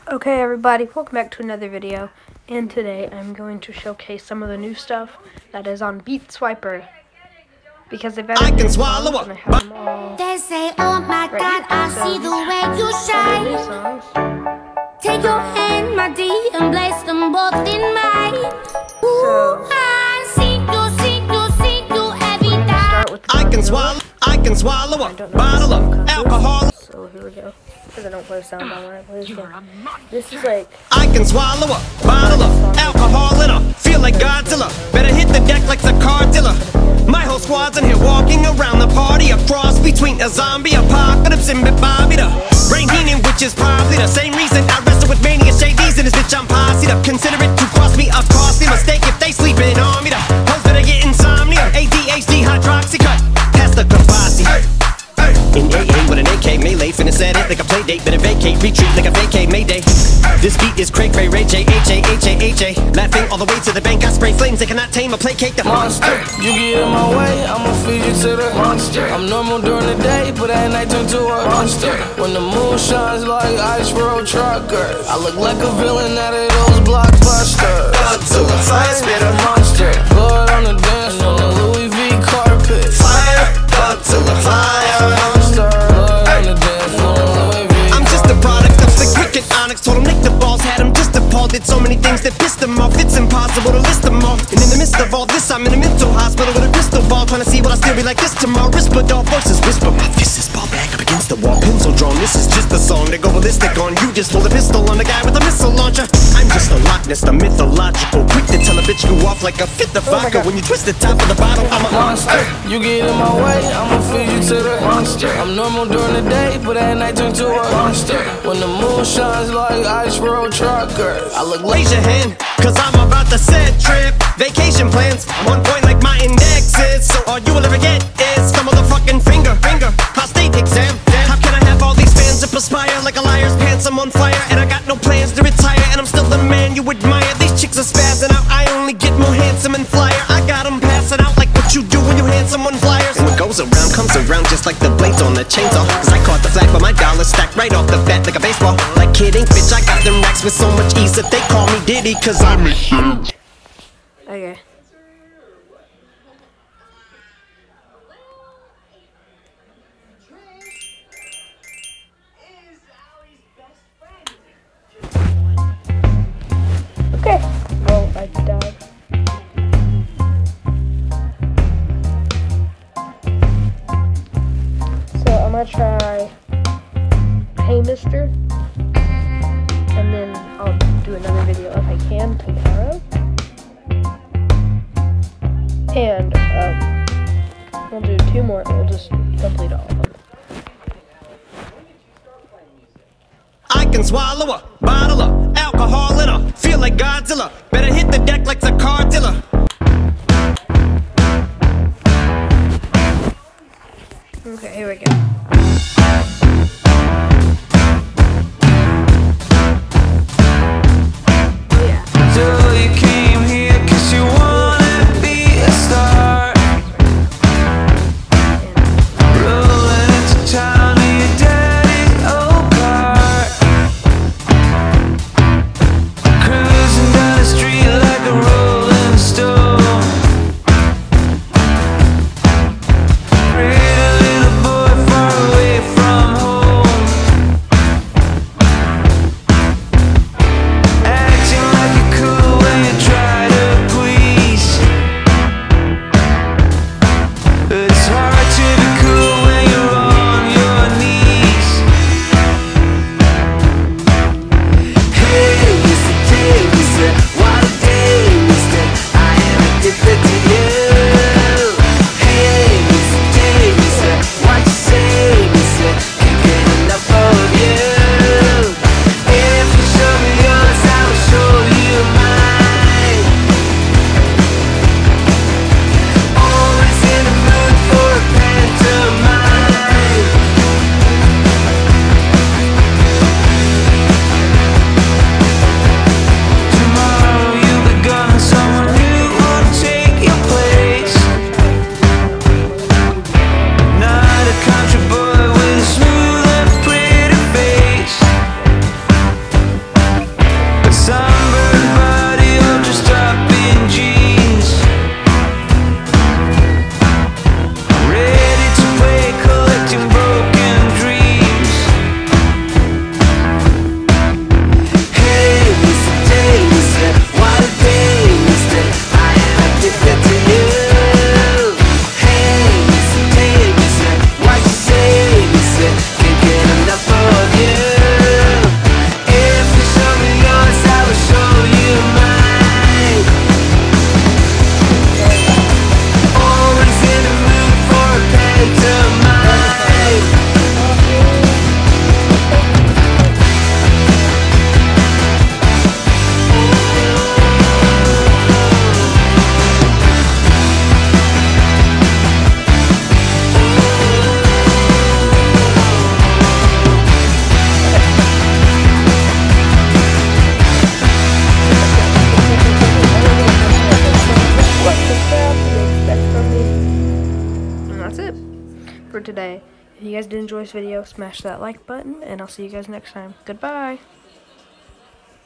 Okay everybody, welcome back to another video, and today I'm going to showcase some of the new stuff that is on Beat Swiper, because they've added new songs and I have them all. They say, oh my God, I see the way you shine. Take your hand, my dear, and place them both in mine. Ooh, I see you every time. I can swallow a bottle of alcohol. So here we go. Because I don't play sound on when I play this game. This is like... I can swallow a bottle of alcohol in a feel like Godzilla. Better hit the deck like the car dealer. My whole squad's in here walking around the party. A cross between a zombie apocalypse and Bobby the Brain Heenan, which is probably the same reason I wrestle with mania shades in this bitch. I'm posse up. Consider it to cross me a costly mistake if they sleeping on me. The hoes better get insomnia. ADHD hydroxy cut past the Kavasi. In AA with an AK melee, finna set it like a play date. Better vacate, retreat like a vacay Mayday. This beat is Craig Ray Ray J H-A-H-A-H-A. Laughing all the way to the bank, I spray flames. They cannot tame or placate the monster. You get in my way, I'ma feed you to the monster. I'm normal during the day, but at night turn to a monster. When the moon shines like Ice Road Trucker, I look like a villain out of those blockbusters. Godzilla, fire spitter, monster. Blood on the dance on the Louis V carpet. Fire, Godzilla, fire. I'm just a product of the cricket onyx. Told him Nick the balls, had him just appalled. Did so many things that pissed him off, it's impossible to list them all. And in the midst of all this, I'm in a mental hospital with a crystal ball, trying to see what I still be like this tomorrow. Rispadol voices whisper, my fist is ball back up against the wall. Pencil drawn, this is just a song to go ballistic on. You just hold a pistol on the guy with a missile launcher. I'm just a Loch Ness, the mythological, quick to tell a bitch go off like a fifth of vodka. When you twist the top of the bottle, I'm a monster. You get in my way, I'ma feed you to the monster. I'm normal during the day, but at night turn to a monster. When the moon shines like Ice Road Trucker, I look like raise your hand, cause I'm about to set trip. Vacation plans, I'm on point like my index is. So all you will ever get is a motherfucking finger. Prostate exam. How can I have all these fans that perspire like a liar's pants? I'm on fire and I got no plans to retire, and I'm still the man you admire. These chicks are spazzing out, I only get more handsome and flyer. I got them passing out like what you do when you hand someone flyers. And what goes around comes around just like the blades on the chainsaw. Cause I caught the flag but my dollar stacked right off the bat like a baseball. Like kidding, bitch, I got them racks with so much ease that they call me Diddy, cause I'm huge. Okay. Okay. Well, I died. So I'm gonna try Hey Mister, and then I'll do another video if I can tomorrow. And we'll do 2 more and we'll just complete all of them. I can swallow a bottle of alcohol in a feel like Godzilla. Better hit the deck like the car dealer. Okay, here we go. Pretty little boy far away. that's it for today. If you guys did enjoy this video, smash that like button, and I'll see you guys next time. Goodbye.